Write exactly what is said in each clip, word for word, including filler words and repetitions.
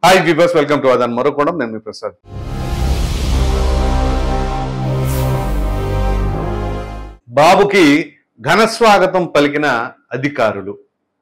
Hi viewers, welcome to అదన్ మరోకోణం. నేను మీ ప్రసాద్. బాబుకి ఘనస్వాగతం పలికిన అధికారులు.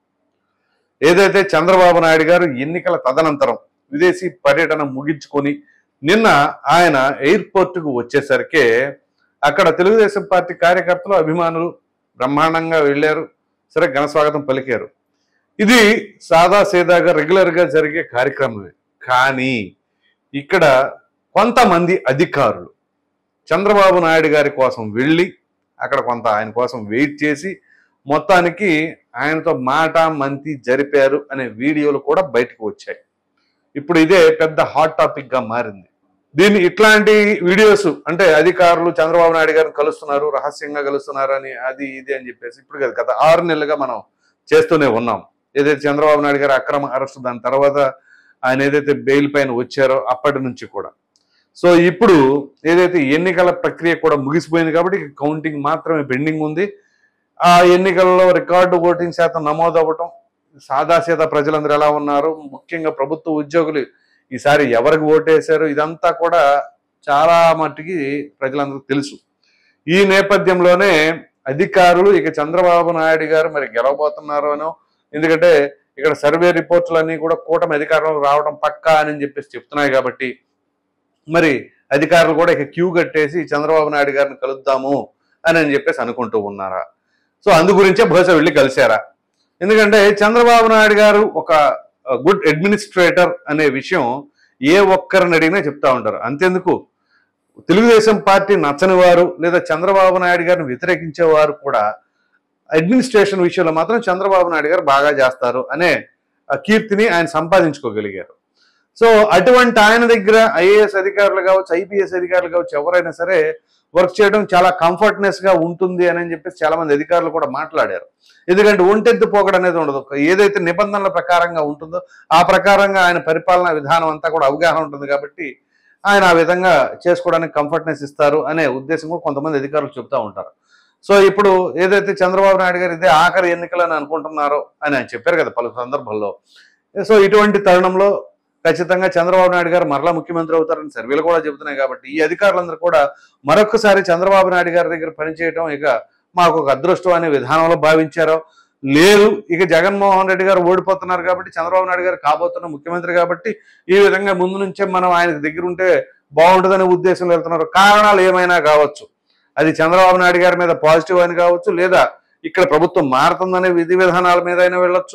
ఏదైతే చంద్రబాబు నాయుడు గారు ఎన్నికల తదనంతరం విదేశీ పర్యటన ముగించుకొని నిన్న ఆయన ఎయిర్పోర్టుకు వచ్చేసరికే అక్కడ తెలుగుదేశం పార్టీ కార్యకర్తలు, అభిమానులు బ్రహ్మాండంగా వెళ్ళారు. సరే, ఘనస్వాగతం పలికారు. ఇది సాదా సీదాగా రెగ్యులర్గా జరిగే కార్యక్రమమే. కానీ ఇక్కడ కొంతమంది అధికారులు చంద్రబాబు నాయుడు గారి కోసం వెళ్ళి అక్కడ కొంత ఆయన కోసం వెయిట్ చేసి మొత్తానికి ఆయనతో మాట మంతి జరిపారు అనే వీడియోలు కూడా బయటకు వచ్చాయి. ఇప్పుడు ఇదే పెద్ద హాట్ టాపిక్గా మారింది. దీన్ని ఇట్లాంటి వీడియోస్ అంటే అధికారులు చంద్రబాబు నాయుడు గారిని కలుస్తున్నారు, రహస్యంగా కలుస్తున్నారు అని అది ఇది అని చెప్పేసి ఇప్పుడు కదా గత ఆరు నెలలుగా మనం చేస్తూనే ఉన్నాం. ఏదైతే చంద్రబాబు నాయుడు గారి అక్రమ అరెస్టు, దాని తర్వాత ఆయన ఏదైతే బెయిల్ పైన వచ్చారో అప్పటి నుంచి కూడా. సో ఇప్పుడు ఏదైతే ఎన్నికల ప్రక్రియ కూడా ముగిసిపోయింది కాబట్టి కౌంటింగ్ మాత్రమే పెండింగ్ ఉంది. ఆ ఎన్నికల్లో రికార్డు ఓటింగ్ శాతం నమోదు అవ్వటం, సాదాసీదా ప్రజలందరూ ఎలా ఉన్నారు, ముఖ్యంగా ప్రభుత్వ ఉద్యోగులు ఈసారి ఎవరికి ఓటేశారు, ఇదంతా కూడా చాలా మట్టుకి ప్రజలందరూ తెలుసు. ఈ నేపథ్యంలోనే అధికారులు ఇక చంద్రబాబు నాయుడు గారు మరి గెలవబోతున్నారు అనో, ఎందుకంటే ఇక్కడ సర్వే రిపోర్టులన్నీ కూడా కూటమి అధికారంలో రావడం పక్కా అని చెప్పేసి చెప్తున్నాయి కాబట్టి మరి అధికారులు కూడా ఇక క్యూ కట్టేసి చంద్రబాబు నాయుడు గారిని కలుద్దాము అని అని చెప్పేసి అనుకుంటూ ఉన్నారా? సో అందు గురించే బహుశా వెళ్ళి కలిశారా? ఎందుకంటే చంద్రబాబు నాయుడు గారు ఒక గుడ్ అడ్మినిస్ట్రేటర్ అనే విషయం ఏ ఒక్కరిని అడిగినా చెప్తా ఉంటారు. అంతేందుకు తెలుగుదేశం పార్టీ నచ్చని వారు లేదా చంద్రబాబు నాయుడు గారిని వ్యతిరేకించేవారు కూడా అడ్మినిస్ట్రేషన్ విషయంలో మాత్రం చంద్రబాబు నాయుడు గారు బాగా చేస్తారు అనే కీర్తిని ఆయన సంపాదించుకోగలిగారు. సో అటువంటి ఆయన దగ్గర ఐఏఎస్ అధికారులు కావచ్చు, ఐపీఎస్ అధికారులు కావచ్చు, ఎవరైనా సరే వర్క్ చేయడం చాలా కంఫర్ట్నెస్ గా ఉంటుంది అని చెప్పేసి చాలా మంది అధికారులు కూడా మాట్లాడారు. ఎందుకంటే ఒంటెద్దు పోకడ అనేది ఉండదు. ఏదైతే నిబంధనల ప్రకారంగా ఉంటుందో ఆ ప్రకారంగా ఆయన పరిపాలనా విధానం అంతా కూడా అవగాహన ఉంటుంది కాబట్టి ఆయన ఆ విధంగా చేసుకోవడానికి కంఫర్ట్నెస్ ఇస్తారు అనే ఉద్దేశం కూడా కొంతమంది అధికారులు చెప్తూ ఉంటారు. సో ఇప్పుడు ఏదైతే చంద్రబాబు నాయుడు గారు ఇదే ఆఖరి ఎన్నికలు అని అనుకుంటున్నారో అని ఆయన చెప్పారు కదా పలు సందర్భాల్లో. సో ఇటువంటి తరుణంలో ఖచ్చితంగా చంద్రబాబు నాయుడు గారు మరలా ముఖ్యమంత్రి అవుతారని సర్వేలు కూడా చెబుతున్నాయి కాబట్టి ఈ అధికారులందరూ కూడా మరొకసారి చంద్రబాబు నాయుడు గారి దగ్గర పనిచేయడం ఇక మాకు ఒక అదృష్టం అనే విధానంలో భావించారో, లేదు ఇక జగన్మోహన్ రెడ్డి గారు ఓడిపోతున్నారు కాబట్టి చంద్రబాబు నాయుడు గారు కాబోతున్న ముఖ్యమంత్రి కాబట్టి ఈ విధంగా ముందు నుంచే మనం ఆయనకు దగ్గర ఉంటే బాగుంటుందనే ఉద్దేశంలో వెళ్తున్నారు. కారణాలు ఏమైనా కావచ్చు, అది చంద్రబాబు నాయుడు గారి మీద పాజిటివ్ అని కావచ్చు, లేదా ఇక్కడ ప్రభుత్వం మారుతుందనే విధి విధానాల మీద అయినా వెళ్ళొచ్చు,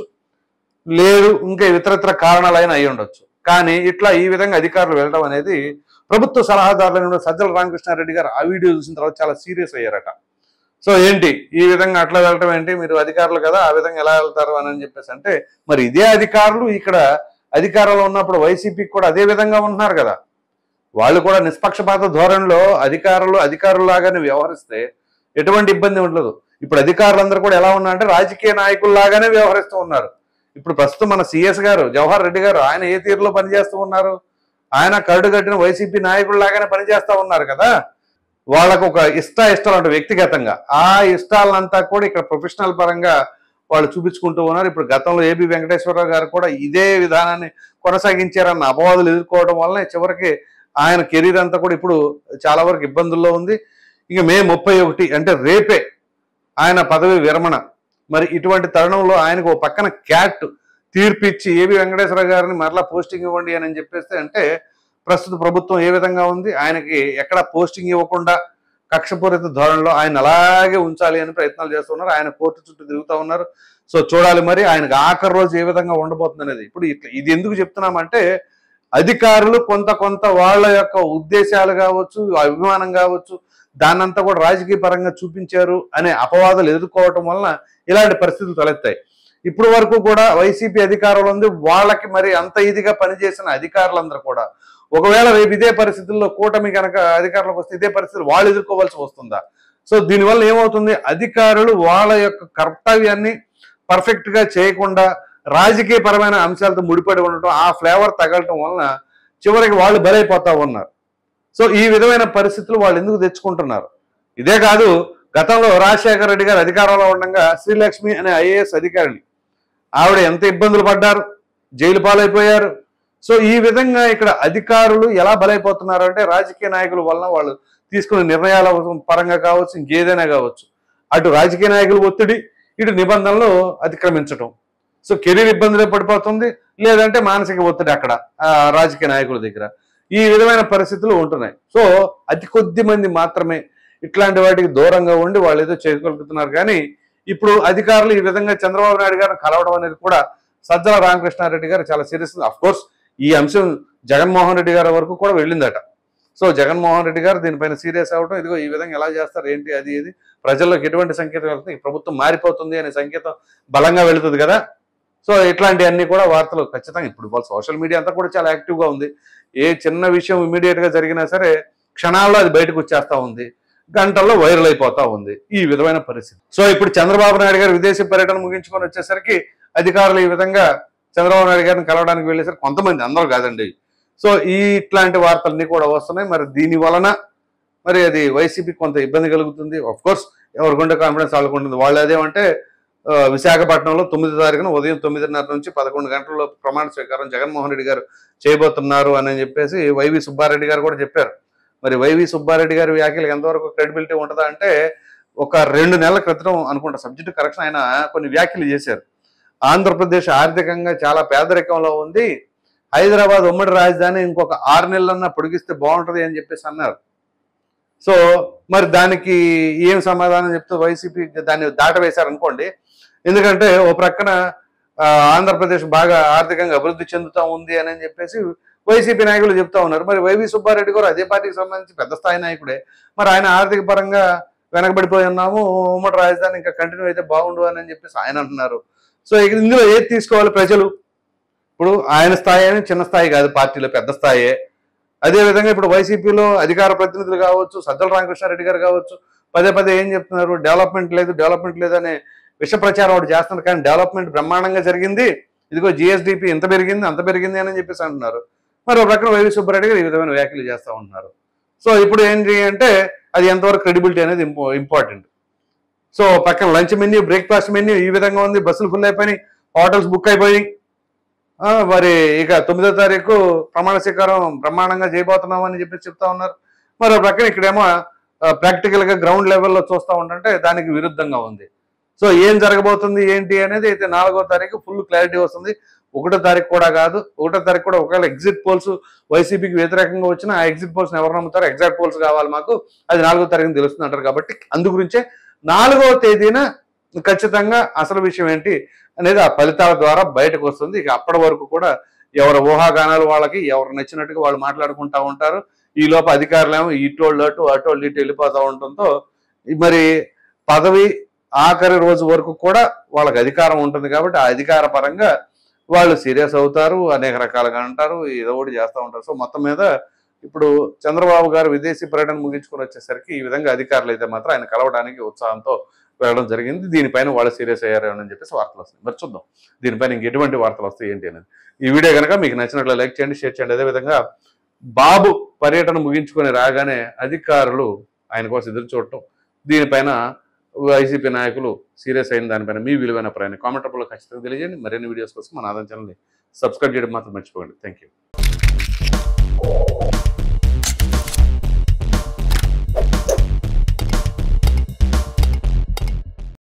లేదు ఇంకా ఇతరత్ర కారణాలైనా అయి ఉండొచ్చు. కానీ ఇట్లా ఈ విధంగా అధికారులు వెళ్ళడం అనేది ప్రభుత్వ సలహాదారులైన సజ్జల రామకృష్ణారెడ్డి గారు ఆ వీడియో చూసిన తర్వాత చాలా సీరియస్ అయ్యారట. సో ఏంటి ఈ విధంగా అట్లా వెళ్ళటం ఏంటి, మీరు అధికారులు కదా ఆ విధంగా ఎలా వెళ్తారు అని చెప్పేసి అంటే, మరి ఇదే అధికారులు ఇక్కడ అధికారంలో ఉన్నప్పుడు వైసీపీకి కూడా అదే విధంగా ఉంటున్నారు కదా. వాళ్ళు కూడా నిష్పక్షపాత ధోరణిలో అధికారులు అధికారుల్లాగానే వ్యవహరిస్తే ఎటువంటి ఇబ్బంది ఉండదు. ఇప్పుడు అధికారులందరూ కూడా ఎలా ఉన్నారంటే రాజకీయ నాయకుల్లాగానే వ్యవహరిస్తూ ఉన్నారు. ఇప్పుడు ప్రస్తుతం మన సిఎస్ గారు జవహర్ రెడ్డి గారు ఆయన ఏ తీరులో పనిచేస్తూ ఉన్నారు, ఆయన కరడు కట్టిన వైసీపీ నాయకుల్లాగానే పనిచేస్తూ ఉన్నారు కదా. వాళ్ళకు ఒక ఇష్ట ఇష్టాలు అంటే వ్యక్తిగతంగా ఆ ఇష్టాలంతా కూడా ఇక్కడ ప్రొఫెషనల్ పరంగా వాళ్ళు చూపించుకుంటూ ఉన్నారు. ఇప్పుడు గతంలో ఏబి వెంకటేశ్వరరావు గారు కూడా ఇదే విధానాన్ని కొనసాగించారన్న అపవాదులు ఎదుర్కోవడం వల్లనే చివరికి ఆయన కెరీర్ అంతా కూడా ఇప్పుడు చాలా వరకు ఇబ్బందుల్లో ఉంది. ఇక మే ముప్పై ఒకటి అంటే రేపే ఆయన పదవి విరమణ. మరి ఇటువంటి తరుణంలో ఆయనకు ఒక పక్కన క్యాట్ తీర్పిచ్చి ఏబి వెంకటేశ్వర గారిని మరలా పోస్టింగ్ ఇవ్వండి అని చెప్పేస్తే అంటే ప్రస్తుత ప్రభుత్వం ఏ విధంగా ఉంది, ఆయనకి ఎక్కడ పోస్టింగ్ ఇవ్వకుండా కక్షపూరిత ధోరణిలో ఆయన అలాగే ఉంచాలి అని ప్రయత్నాలు చేస్తున్నారు. ఆయన కోర్టు చుట్టూ తిరుగుతూ ఉన్నారు. సో చూడాలి మరి ఆయనకు ఆఖరి రోజు ఏ విధంగా ఉండబోతుంది అనేది. ఇప్పుడు ఇట్లా ఇది ఎందుకు చెప్తున్నామంటే అధికారులు కొంత కొంత వాళ్ళ యొక్క ఉద్దేశాలు కావచ్చు, అభిమానం కావచ్చు, దాన్నంతా కూడా రాజకీయ పరంగా చూపించారు అనే అపవాదాలు ఎదుర్కోవటం వలన ఇలాంటి పరిస్థితులు తలెత్తాయి. ఇప్పుడు వరకు కూడా వైసీపీ అధికారంలో ఉంది, వాళ్ళకి మరి అంత ఇదిగా పనిచేసిన అధికారులందరూ కూడా ఒకవేళ రేపు ఇదే పరిస్థితుల్లో కూటమి కనుక అధికారంలోకి వస్తే ఇదే పరిస్థితులు వాళ్ళు ఎదుర్కోవాల్సి వస్తుందా? సో దీనివల్ల ఏమవుతుంది, అధికారులు వాళ్ళ యొక్క కర్తవ్యాన్ని పర్ఫెక్ట్ గా చేయకుండా రాజకీయ పరమైన అంశాలతో ముడిపడి ఉండటం, ఆ ఫ్లేవర్ తగలటం వలన చివరికి వాళ్ళు బలైపోతా ఉన్నారు. సో ఈ విధమైన పరిస్థితులు వాళ్ళు ఎందుకు తెచ్చుకుంటున్నారు? ఇదే కాదు, గతంలో రాజశేఖర రెడ్డి గారు అధికారంలో ఉండగా శ్రీలక్ష్మి అనే ఐఏఎస్ అధికారిని ఆవిడ ఎంత ఇబ్బందులు పడ్డారు, జైలు పాలైపోయారు. సో ఈ విధంగా ఇక్కడ అధికారులు ఎలా బలైపోతున్నారు అంటే రాజకీయ నాయకుల వలన వాళ్ళు తీసుకునే నిర్ణయాల పరంగా కావచ్చు, ఇంకేదైనా కావచ్చు, అటు రాజకీయ నాయకుల ఒత్తిడి, ఇటు నిబంధనలు అతిక్రమించడం. సో కెరీర్ ఇబ్బందులు పడిపోతుంది, లేదంటే మానసిక ఒత్తిడి అక్కడ రాజకీయ నాయకుల దగ్గర. ఈ విధమైన పరిస్థితులు ఉంటున్నాయి. సో అతి కొద్ది మంది మాత్రమే ఇట్లాంటి వాటికి దూరంగా ఉండి వాళ్ళు ఏదో చేయగలుగుతున్నారు. కానీ ఇప్పుడు అధికారులు ఈ విధంగా చంద్రబాబు నాయుడు గారిని కలవడం అనేది కూడా సజ్జల రామకృష్ణారెడ్డి గారు చాలా సీరియస్. అఫ్ కోర్స్ ఈ అంశం జగన్మోహన్ రెడ్డి గారి వరకు కూడా వెళ్ళిందట. సో జగన్మోహన్ రెడ్డి గారు దీనిపైన సీరియస్ అవ్వడం, ఇదిగో ఈ విధంగా ఎలా చేస్తారు ఏంటి అది ఇది ప్రజల్లోకి ఎటువంటి సంకేతం వెళ్తుంది, ఈ ప్రభుత్వం మారిపోతుంది అనే సంకేతం బలంగా వెళుతుంది కదా. సో ఇట్లాంటివన్నీ కూడా వార్తలు ఖచ్చితంగా ఇప్పుడు వాళ్ళ సోషల్ మీడియా అంతా కూడా చాలా యాక్టివ్గా ఉంది. ఏ చిన్న విషయం ఇమీడియట్గా జరిగినా సరే క్షణాల్లో అది బయటకు వచ్చేస్తూ ఉంది, గంటల్లో వైరల్ అయిపోతా ఉంది. ఈ విధమైన పరిస్థితి. సో ఇప్పుడు చంద్రబాబు నాయుడు గారు విదేశీ పర్యటన ముగించుకొని వచ్చేసరికి అధికారులు ఈ విధంగా చంద్రబాబు నాయుడు గారిని కలవడానికి వెళ్ళేసరికి కొంతమంది, అందరూ కాదండి, సో ఈ ఇట్లాంటి వార్తలన్నీ కూడా వస్తున్నాయి. మరి దీని వలన మరి అది వైసీపీకి కొంత ఇబ్బంది కలుగుతుంది. ఆఫ్ కోర్స్ ఎవరికుంటే కాన్ఫిడెన్స్ వాళ్ళకు ఉంటుంది. వాళ్ళు అదేమంటే విశాఖపట్నంలో తొమ్మిది తారీఖున ఉదయం తొమ్మిదిన్నర నుంచి పదకొండు గంటల్లో ప్రమాణ స్వీకారం జగన్మోహన్ రెడ్డి గారు చేయబోతున్నారు అని చెప్పేసి వైవి సుబ్బారెడ్డి గారు కూడా చెప్పారు. మరి వైవి సుబ్బారెడ్డి గారి వ్యాఖ్యలకు ఎంతవరకు క్రెడిబిలిటీ ఉంటుందా అంటే, ఒక రెండు నెలల క్రితం అనుకుంటా సబ్జెక్టు కరెక్షన్ ఆయన కొన్ని వ్యాఖ్యలు చేశారు. ఆంధ్రప్రదేశ్ ఆర్థికంగా చాలా పేదరికంలో ఉంది, హైదరాబాద్ ఉమ్మడి రాజధాని ఇంకొక ఆరు నెలలన్నా పొడిగిస్తే బాగుంటుంది అని చెప్పేసి అన్నారు. సో మరి దానికి ఏం సమాధానం చెప్తూ వైసీపీ దాన్ని దాటవేశారనుకోండి. ఎందుకంటే ఓ ప్రక్కన ఆంధ్రప్రదేశ్ బాగా ఆర్థికంగా అభివృద్ధి చెందుతూ ఉంది అని చెప్పేసి వైసీపీ నాయకులు చెప్తా ఉన్నారు. మరి వైవి సుబ్బారెడ్డి గారు అదే పార్టీకి సంబంధించి పెద్ద స్థాయి నాయకుడే. మరి ఆయన ఆర్థిక పరంగా వెనకబడిపోయి ఉన్నాము, ఉమ్మడి రాజధాని ఇంకా కంటిన్యూ అయితే బాగుండు అని చెప్పేసి ఆయన అంటున్నారు. సో ఇందులో ఏది తీసుకోవాలి ప్రజలు? ఇప్పుడు ఆయన స్థాయి అని చిన్న స్థాయి కాదు, పార్టీలో పెద్ద స్థాయే. అదేవిధంగా ఇప్పుడు వైసీపీలో అధికార ప్రతినిధులు కావచ్చు, సజ్జల రామకృష్ణారెడ్డి గారు కావచ్చు, పదే పదే ఏం చెప్తున్నారు, డెవలప్మెంట్ లేదు డెవలప్మెంట్ లేదు అనే విష ప్రచారం ఒకటి చేస్తున్నారు. కానీ డెవలప్మెంట్ బ్రహ్మాండంగా జరిగింది, ఇదిగో జిఎస్డిపి ఎంత పెరిగింది అంత పెరిగింది అని చెప్పేసి అంటున్నారు. మరి ఒక రకం వైవి సుబ్బారెడ్డి గారు ఈ విధమైన వ్యాఖ్యలు చేస్తూ ఉంటున్నారు. సో ఇప్పుడు ఏంటి అంటే అది ఎంతవరకు క్రెడిబిలిటీ అనేది ఇంపో ఇంపార్టెంట్ సో పక్కన లంచ్ మెన్యూ, బ్రేక్ఫాస్ట్ మెన్యూ ఈ విధంగా ఉంది, బస్సులు ఫుల్ అయిపోయినాయి, హోటల్స్ బుక్ అయిపోయి మరి ఇక తొమ్మిదో తారీఖు ప్రమాణ స్వీకారం బ్రహ్మాండంగా చేయబోతున్నాం అని చెప్పి చెప్తా ఉన్నారు. మరో ప్రక్కన ఇక్కడేమో ప్రాక్టికల్గా గ్రౌండ్ లెవెల్లో చూస్తూ ఉంటుంటే దానికి విరుద్ధంగా ఉంది. సో ఏం జరగబోతుంది ఏంటి అనేది అయితే నాలుగో తారీఖు ఫుల్ క్లారిటీ వస్తుంది. ఒకటో తారీఖు కూడా కాదు, ఒకటో తారీఖు కూడా ఒకవేళ ఎగ్జిట్ పోల్స్ వైసీపీకి వ్యతిరేకంగా వచ్చినా ఆ ఎగ్జిట్ పోల్స్ని ఎవరు నమ్ముతారో, ఎగ్జాక్ట్ పోల్స్ కావాలి మాకు, అది నాలుగో తారీఖున తెలుస్తుంది అంటారు. కాబట్టి అందు గురించే నాలుగవ తేదీన ఖచ్చితంగా అసలు విషయం ఏంటి అనేది ఆ ఫలితాల ద్వారా బయటకు వస్తుంది. ఇక అప్పటి వరకు కూడా ఎవరి ఊహాగానాలు వాళ్ళకి ఎవరు నచ్చినట్టుగా వాళ్ళు మాట్లాడుకుంటూ ఉంటారు. ఈ లోపు అధికారులేమో ఇటోళ్ళు అటు అటోళ్ళు ఇటు వెళ్ళిపోతూ ఉండటంతో మరి పదవి ఆఖరి రోజు వరకు కూడా వాళ్ళకి అధికారం ఉంటుంది. కాబట్టి ఆ అధికార పరంగా వాళ్ళు సీరియస్ అవుతారు, అనేక రకాలుగా అంటారు, ఏదో ఒకటి చేస్తూ ఉంటారు. సో మొత్తం మీద ఇప్పుడు చంద్రబాబు గారు విదేశీ పర్యటన ముగించుకొని వచ్చేసరికి ఈ విధంగా అధికారులు అయితే మాత్రం ఆయన కలవడానికి ఉత్సాహంతో వెళ్ళడం జరిగింది. దీనిపైన వాళ్ళు సీరియస్ అయ్యారు అని చెప్పేసి వార్తలు వస్తాయి. మరి చూద్దాం దీనిపైన ఇంకెటువంటి వార్తలు వస్తాయి ఏంటి అనేది. ఈ వీడియో కనుక మీకు నచ్చినట్లు లైక్ చేయండి, షేర్ చేయండి. అదేవిధంగా బాబు పర్యటన ముగించుకొని రాగానే అధికారులు ఆయన కోసం ఎదురు చూడటం, దీనిపైన వైసీపీ నాయకులు సీరియస్ అయిన దానిపైన మీ విలువైన ప్రయాణం కామెంట్ రూపంలో ఖచ్చితంగా తెలియజేయండి. మరిన్ని వీడియోస్ కోసం మన ఆదాయం ఛానల్ని సబ్స్క్రైబ్ చేయడం మాత్రం మర్చిపోకండి. Thank you.